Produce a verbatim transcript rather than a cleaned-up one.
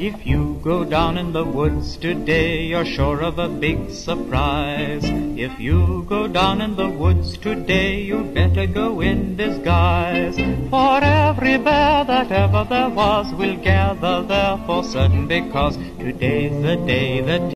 If you go down in the woods today, you're sure of a big surprise. If you go down in the woods today, you'd better go in disguise. For every bear that ever there was will gather there for certain, because today's the day that